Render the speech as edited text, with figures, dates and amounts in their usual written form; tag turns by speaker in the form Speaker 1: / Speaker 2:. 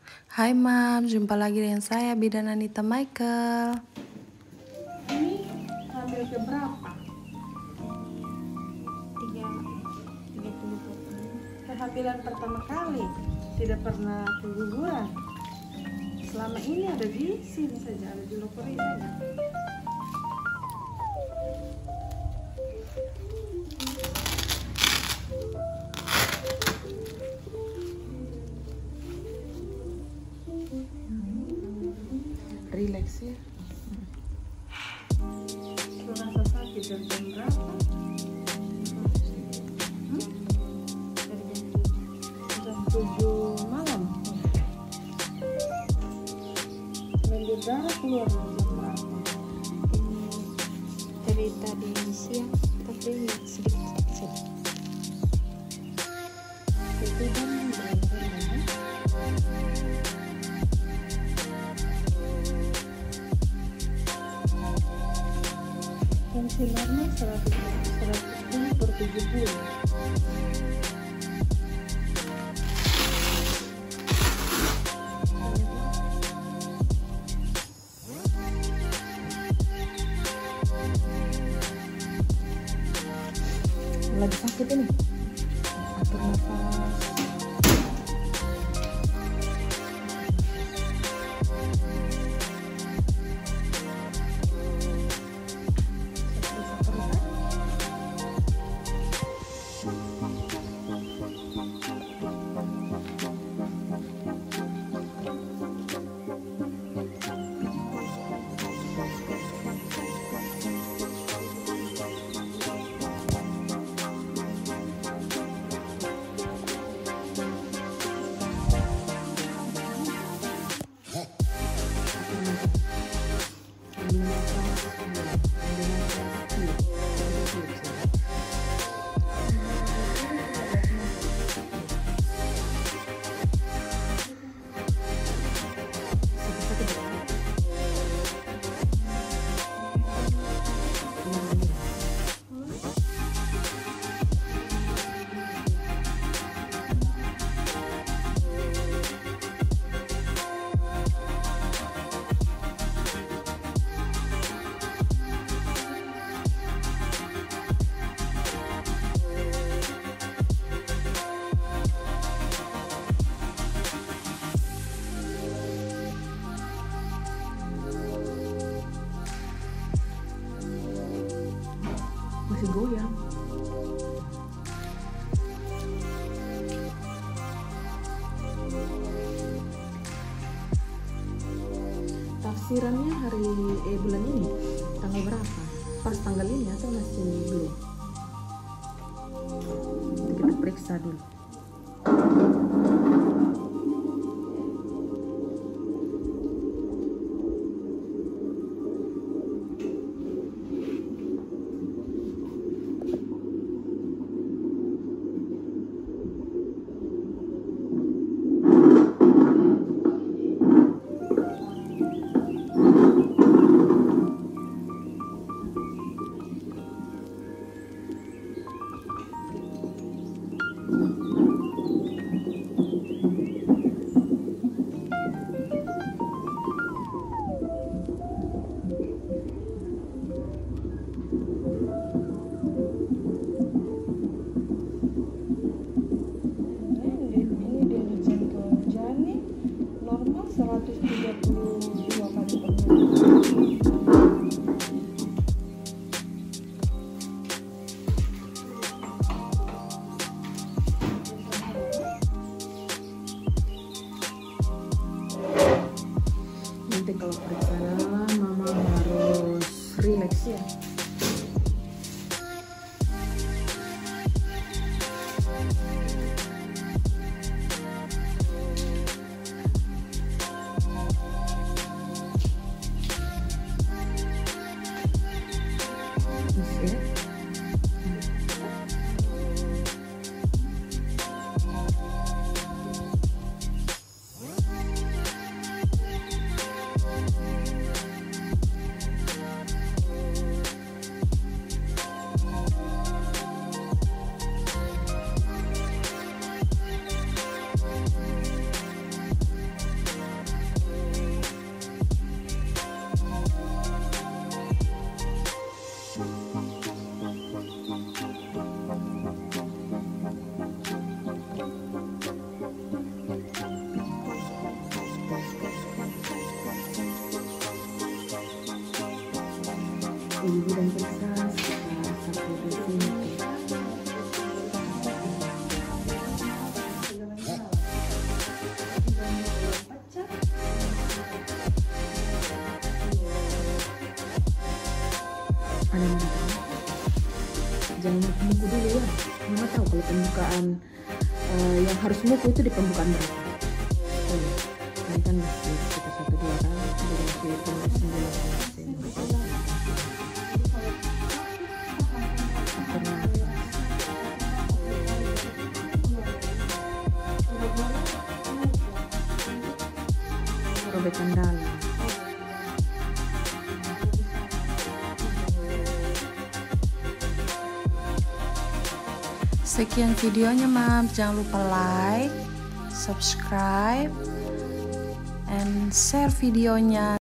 Speaker 1: Hai Mam, jumpa lagi dengan saya Bidan Anita Michael.
Speaker 2: Ini hamil keberapa?
Speaker 3: 30.
Speaker 2: Kehamilan pertama kali, tidak pernah keguguran. Selama ini ada di sini saja, ada di Lokori saja.
Speaker 1: Relax ya.
Speaker 2: Rasa sakit dari jam berapa? Jam 7 malam. Mendir darah keluar jam berapa?
Speaker 3: Dari tadi siang tapi sedikit saja.
Speaker 2: Itu kan benar-benar. Tensinya 110/70.
Speaker 1: Lagi sakit ini. Atur nafas. Masih goyang. Tafsirannya bulan ini tanggal berapa? Pas tanggal ini atau masih belum? Kita periksa dulu.
Speaker 2: Ini dia disentuh jani normal 132 kali per menit.
Speaker 1: Nanti kalau periksa dalam, mama harus relax ya. Masih ya. dan periksa sampai di sini. Ada mana? Jangan muku dulu ya. Mama tahu kalau pembukaan yang harus muku itu di pembukaan berapa. Ini kan masih sekitar 1-2 kali. Jadi masih 9 robekan dalam.
Speaker 2: Sekian videonya, Mam. Jangan lupa like, subscribe, and share videonya.